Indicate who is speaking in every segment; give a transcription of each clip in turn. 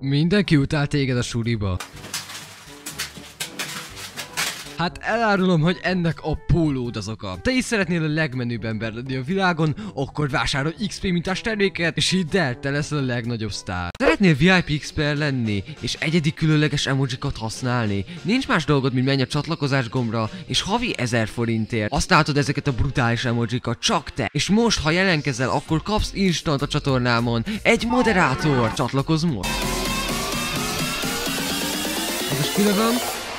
Speaker 1: Mindenki utál téged a suliba. Hát elárulom, hogy ennek a pólód az oka. Te is szeretnél a legmenőbb ember lenni a világon, akkor vásárolj XP mintás terméket, és hidd el, te leszel a legnagyobb sztár. Szeretnél VIP XP lenni, és egyedi különleges emojikat használni? Nincs más dolgod, mint menj a csatlakozás gombra, és havi 1000 forintért használhatod ezeket a brutális emojikat, csak te. És most, ha jelentkezel, akkor kapsz instant a csatornámon egy moderátor. Csatlakozz most! Az is külön van.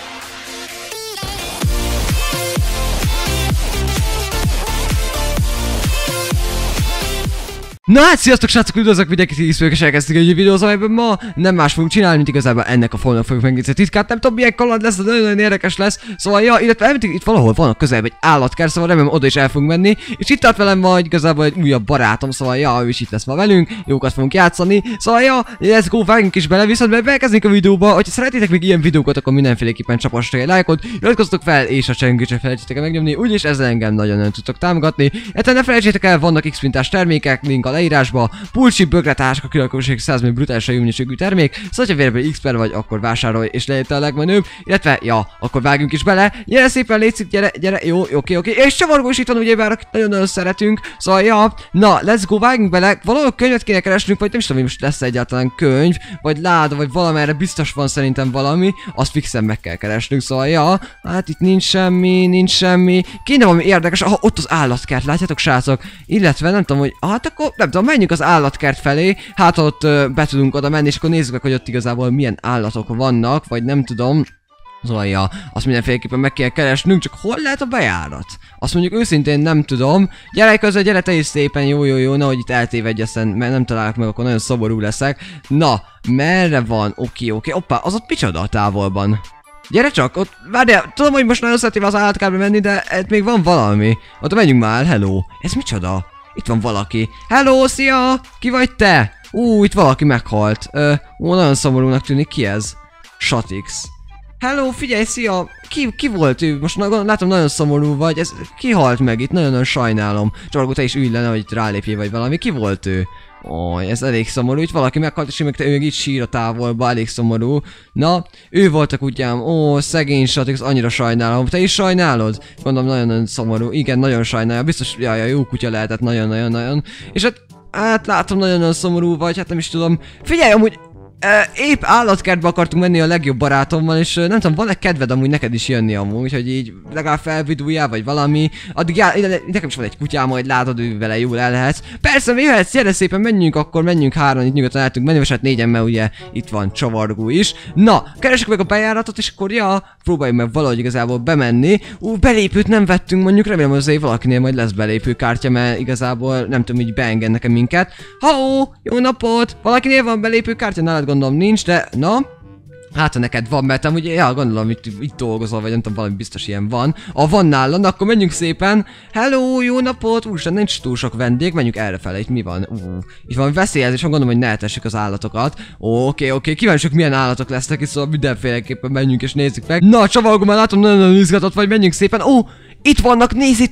Speaker 1: Na hát sziasztok srácok, üdvözlök mindenkit, és elkezdtük egy videót, amelyben ma nem más fogunk csinálni, mint igazából ennek a falnak fogjuk megnézni a titkát. Nem tudom milyen kaland lesz, de nagyon érdekes lesz. Szóval ja, illetve itt valahol van a közelben egy állatkert, szóval remélem oda is el fogunk menni. És itt tart velem majd igazából egy újabb barátom, szóval ja, ő is itt lesz ma velünk, jókat fogunk játszani. Szóval ja, let's go, vágjunk is bele, viszont bekezdünk a videóba. Hogyha szeretnétek még ilyen videókat, akkor mindenféleképpen csapassatok egy lájkot, iratkozzatok fel, és a csengőt se felejtsétek el megnyomni, úgyis ezzel engem nagyon tudtok támogatni. Ne felejtsétek el, vannak X mintás termékek, link a leírásba, pulcsi, bögretások, a különbözőség 100 millió brutálisan jó minőségű termék, szóval ha vérből XP vagy, akkor vásárolj és lejött a legmenőbb, illetve ja, akkor vágjunk is bele, gyere szépen, létszik, gyere, jó, oké, és csavargó is itt van, ugyebár, akit nagyon szeretünk, szóval ja, na, let's go, vágjunk bele, valahol könyvet kéne keresnünk, vagy nem is tudom, hogy most lesz egyáltalán könyv, vagy láda, vagy valamerre biztos van szerintem valami, azt fixen meg kell keresnünk, szóval ja, hát itt nincs semmi, kéne valami érdekes, ott az állatkert, látjátok srácok, illetve nem tudom, hogy, hát akkor nem tudom, menjünk az állatkert felé, hát ott be tudunk oda menni, és akkor nézzük meg, hogy ott igazából milyen állatok vannak, vagy nem tudom. Szóval ja, azt mindenféleképpen meg kell keresnünk, csak hol lehet a bejárat? Azt mondjuk őszintén nem tudom. Gyere közben, gyere te is szépen, jó, nehogy itt eltévedj, aztán mert nem találok meg, akkor nagyon szomorú leszek. Na, merre van? Oké, hoppá, az ott micsoda a távolban? Gyere csak, ott, várjál, tudom, hogy most nagyon szeretném az állatkertbe menni, de még van valami. Ott menjünk már, hello. Ez micsoda? Itt van valaki. Hello, szia! Ki vagy te? Itt valaki meghalt. Nagyon szomorúnak tűnik, ki ez? Shatix. Hello, figyelj, szia! Ki volt ő? Most látom, nagyon szomorú vagy. Ez ki halt meg itt? Nagyon sajnálom. Csavargó, te is ülj le, hogy itt rálépjél vagy valami. Ki volt ő? Ez elég szomorú, itt valaki meghalt, és ő meg itt sír a távolba, elég szomorú. Na, ő volt a kutyám, szegény Shatix, annyira sajnálom. Te is sajnálod? Gondolom, nagyon szomorú, igen, nagyon sajnálja, biztos, jaj, jó kutya lehetett, nagyon. És hát látom, nagyon szomorú vagy, hát nem is tudom. Figyelj, amúgy, épp állatkertbe akartunk menni a legjobb barátommal, és nem tudom, van-e kedved amúgy neked is jönni amúgy, hogy így legalább felviduljál, vagy valami. Addig nekem is van egy kutyám, majd látod, ő vele jól el lehetsz. Persze, jöhetsz, gyere szépen, menjünk hárman, itt nyugodtan el tudunk menni, és hát négyen, mert ugye itt van csavargó is. Na, keresek meg a bejáratot, és akkor ja, próbáljuk meg valahogy igazából bemenni. Belépőt nem vettünk, mondjuk, remélem, hogy azért valakinél majd lesz belépőkártya, mert igazából nem tudom, így beengednek-e minket. Jó napot! Valakinél van belépőkártya? Nálad gondolom nincs, de na, hát ha neked van, mert amúgy, ja, gondolom itt dolgozol, vagy nem tudom, valami biztos ilyen van. Van nálad, akkor menjünk szépen. Hello, jó napot! Úristen, nincs túl sok vendég, menjünk errefele, itt mi van? Itt van veszélyezés, gondolom, hogy ne etessük az állatokat. Oké, kíváncsiak milyen állatok lesznek itt, szóval mindenféleképpen menjünk és nézzük meg. Na, csavargó, már látom, nagyon izgatott vagy, menjünk szépen. Itt vannak,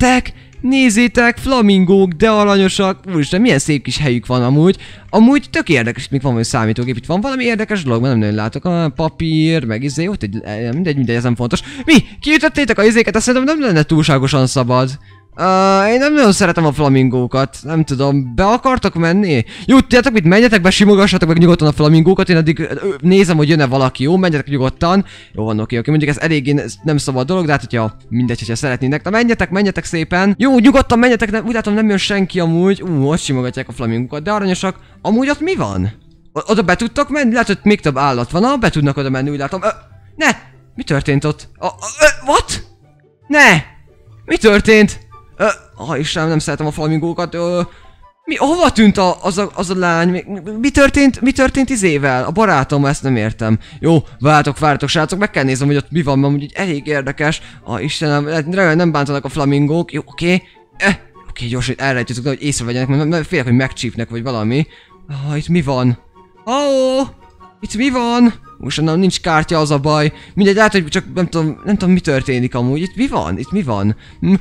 Speaker 1: nézzétek, flamingók, de aranyosak. Úristen, milyen szép kis helyük van amúgy. Amúgy tök érdekes, itt még van valami számítógép, itt van valami érdekes dolog, mert nem nagyon látok. Papír, meg ott mindegy, ez nem fontos. Mi? Kiütöttétek a izéket? Azt szerintem nem lenne túlságosan szabad. Én nem nagyon szeretem a flamingókat, nem tudom, be akartok menni? Jó, tudjátok mit, menjetek be, simogassatok meg nyugodtan a flamingókat, én addig nézem, hogy jön-e valaki, jó, menjetek nyugodtan. Jó van, oké, mondjuk ez eléggé nem szabad dolog, de hát hogyha mindegy, hogyha szeretnének. Na menjetek szépen. Jó, nyugodtan menjetek, úgy látom nem jön senki amúgy. Ott simogatják a flamingókat, de aranyosak. Amúgy ott mi van? Oda be tudtok menni? Lehet, hogy még több állat van, be tudnak oda menni, úgy látom. Ne! Mi történt ott? What? Ne! Mi történt? Istenem, nem szeretem a flamingókat. Hova tűnt az a lány? Mi történt izével? A barátom, ezt nem értem. Jó, várjatok, srácok, meg kell néznem, hogy ott mi van, mert úgy elég érdekes. Istenem, remélem nem bántanak a flamingók. Jó, oké, gyorsan elrejtjük, hogy észrevegyenek, mert félek, hogy megcsípnek, vagy valami. Itt mi van? Itt mi van? Most nincs kártya, az a baj. Mindegy, lehet, hogy csak nem tudom mi történik amúgy. Itt mi van?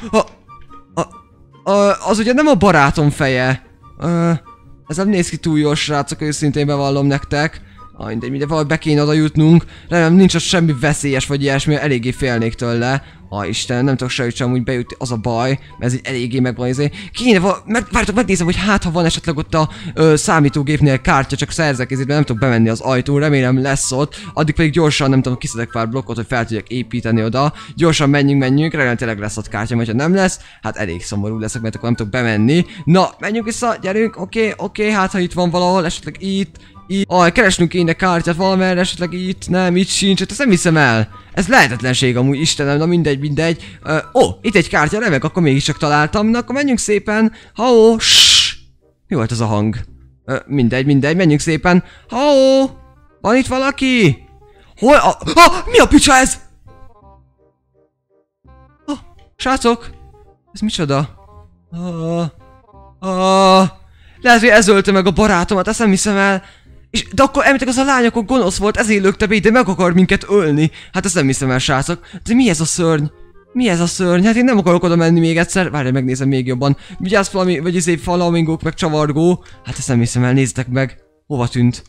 Speaker 1: Az ugye nem a barátom feje. Ez nem néz ki túl jól, srácok, őszintén bevallom nektek. Mindegy, valahogy be kéne oda jutnunk. Remélem nincs ott semmi veszélyes vagy ilyesmi, eléggé félnék tőle. Istenem, nem tudok sehol sem úgy bejutni, az a baj, mert ez egy eléggé megvan izé. Várjátok, megnézem, hogy hát ha van esetleg ott a számítógépnél kártya, csak szerzek ezért, nem tudok bemenni az ajtón, remélem lesz ott. Addig pedig gyorsan, nem tudom, kiszedek pár blokkot, hogy fel tudjak építeni oda. Gyorsan menjünk, remélem tényleg lesz ott kártya, mert ha nem lesz, hát elég szomorú leszek, mert akkor nem tudok bemenni. Na, menjünk vissza, gyerünk, oké, hát ha itt van valahol, esetleg itt. Keresnünk kéne kártyát valamerre, esetleg itt, nem, itt sincs, hát ezt nem hiszem el. Ez lehetetlenség amúgy, Istenem, na mindegy. Itt egy kártya, remek, akkor mégiscsak találtam, na akkor menjünk szépen. Mi volt az a hang? Mindegy, menjünk szépen. Van itt valaki? Hol mi a picsa ez? Srácok, ez micsoda? Lehet, hogy ez ölte meg a barátomat, ezt nem hiszem el. De akkor elmétek az a lány, akkor gonosz volt, ezért lökte be, de meg akar minket ölni. Hát ezt nem hiszem el, srácok. De mi ez a szörny? Hát én nem akarok oda menni még egyszer. Várj, megnézem még jobban. Vigyázz valami, vagy flamingók, meg csavargó. Hát ezt nem hiszem el, nézzetek meg. Hova tűnt?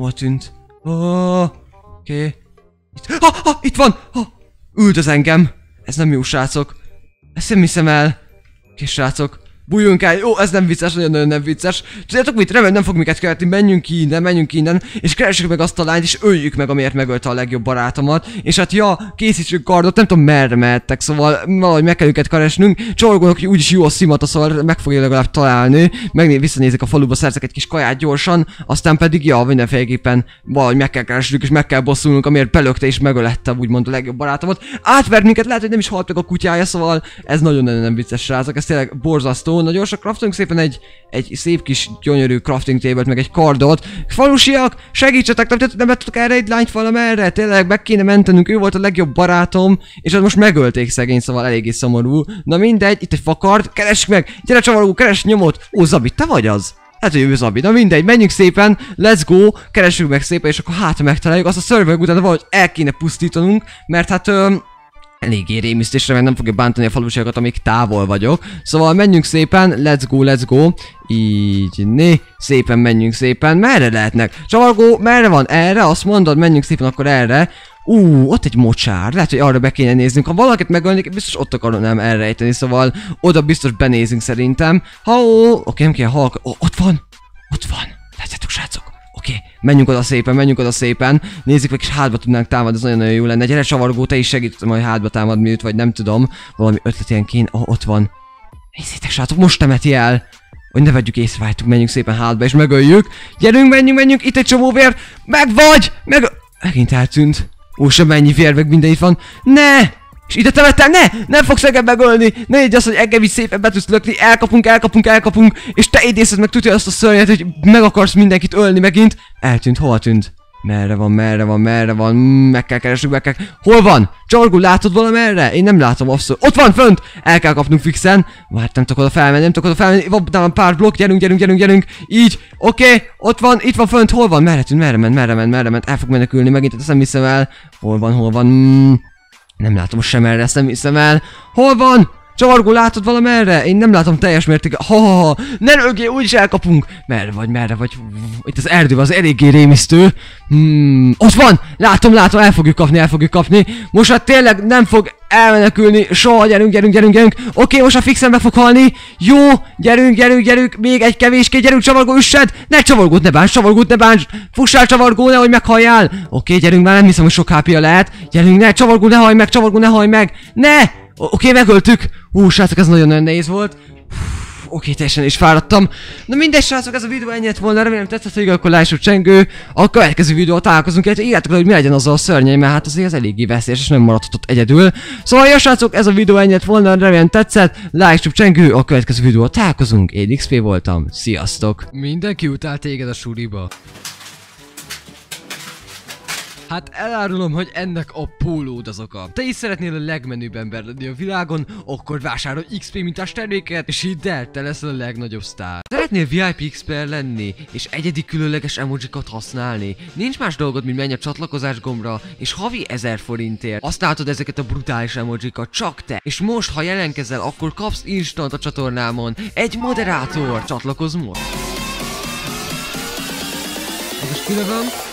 Speaker 1: Oké. Itt van! Üldöz engem. Ez nem jó, srácok. Ezt nem hiszem el. Oké, srácok. Bújjunk el, jó, ez nem vicces, nagyon nem vicces. Tudjátok mit, remélem nem fog minket követni, menjünk innen, és keressük meg azt a lányt, és öljük meg, amiért megölte a legjobb barátomat. És hát ja, készítsük kardot, nem tudom merre mehettek, szóval valahogy meg kell őket keresnünk. Csorgónak, hogy úgyis jó a szimata, szóval meg fogja legalább találni. Visszanézek a faluba, szerzek egy kis kaját gyorsan, aztán pedig ja, mindenféleképpen valahogy meg kell keresnünk, és meg kell bosszulnunk, amiért belökte és megölette úgymond a legjobb barátomat. Átvert minket, lehet, hogy nem is halt meg a kutyája, szóval ez nagyon nem vicces, srácok, ez tényleg borzasztó. Na gyorsan craftunk szépen egy szép kis gyönyörű crafting table-t, meg egy kardot. Falusiak, segítsetek, nem tudtok erre egy lányt valamerre, tényleg meg kéne mentenünk, ő volt a legjobb barátom, és most megölték szegény, szóval eléggé szomorú. Na mindegy, itt egy fakard, keressük meg, gyere csavargó, keress nyomot. Zabi, te vagy az? Hát, hogy ő Zabi, na mindegy, menjünk szépen, let's go, keressük meg szépen, és akkor hát megtaláljuk, azt a szörveg utána valahogy el kéne pusztítanunk, mert hát eléggé rémisztésre, mert nem fogja bántani a falusiakat, amíg távol vagyok. Szóval menjünk szépen, let's go. Így, szépen menjünk szépen. Merre lehetnek? Csavargó, merre van? Erre? Azt mondod, menjünk szépen akkor erre. Ott egy mocsár. Lehet, hogy arra be kéne néznünk. Ha valakit megölnék, biztos ott akarom elrejteni, szóval oda biztos benézünk szerintem. Oké, nem kell halk. Ott van. Látjátok, srácok? Oké, menjünk oda szépen. Nézzük meg, és hátba tudnánk támadni, ez nagyon jó lenne. Gyere csavargó, te is segítettem, hogy hátba támadni őt, vagy nem tudom. Valami ötlet ilyen kéne. Ott van. Nézzétek, srácok, most temeti el. Hogy ne vegyük észre, várjátok, menjünk szépen hátba, és megöljük. Gyerünk, menjünk, itt egy csomó vér. Megint eltűnt. Sem mennyi vér, meg minden itt van. Ne! És ide temettem, nem fogsz engem megölni! Ne így azt, hogy engem így szépen be tudsz lökni, elkapunk, és te idézed meg tudja azt a szörnyet, hogy meg akarsz mindenkit ölni megint. Eltűnt, hova tűnt? Merre van, meg kell keresnünk, Hol van? Csorgó, látod valamerre? Én nem látom, abszolút. Ott van, fönt! El kell kapnunk fixen. Várj, nem tudok oda felmenni, van nálam pár blokk, gyerünk. Így, oké, ott van, itt van fönt, hol van? Merre ment, el fog menekülni megint, ezt nem hiszem el. Hol van? Nem látom sem erre, ezt nem hiszem el. Hol van? Csavargó, látod valamerre? Én nem látom teljes mértékben. Ne rögjél, úgyis elkapunk. Merre vagy? Itt az erdőben az eléggé rémisztő. Ott van! Látom, el fogjuk kapni. Most hát tényleg nem fog elmenekülni. Soha, gyerünk. Oké, most a fixen meg fog halni. Jó, gyerünk. Még egy kevéské, gyerünk, csavargó, üssed. Csavargót ne bánts. Fussál, csavargó, nehogy meghalljál. Oké, gyerünk, már nem hiszem, hogy sok HP-ja lehet. Gyerünk, csavargó, ne halj meg. Oké, megöltük. Srácok, ez nagyon nehéz volt. Oké, teljesen is fáradtam. Na mindegy, srácok, ez a videó ennyit volna. Remélem tetszett, hogy akkor lássuk csengő. A következő videót találkozunk, illetve írjátok le, hogy mi legyen azzal a szörnyei, mert hát azért az eléggé veszélyes, és nem maradhatott egyedül. Szóval, ja, srácok, ez a videó ennyit volna. Remélem tetszett. Lássuk csengő, a következő videót találkozunk. Én XP voltam. Sziasztok!
Speaker 2: Mindenki utál téged a suliba. Hát elárulom, hogy ennek a pólód az oka. Te is szeretnél a legmenőbb ember lenni a világon, akkor vásárolj XP mintás terméket, és hidd el, te leszel a legnagyobb sztár. Szeretnél VIP XP-er lenni, és egyedi különleges emojikat használni? Nincs más dolgod, mint menj a csatlakozás gombra, és havi 1000 forintért használhatod ezeket a brutális emojikat, csak te. És most, ha jelentkezel, akkor kapsz instant a csatornámon egy moderátor. Csatlakozz most! Az is különben.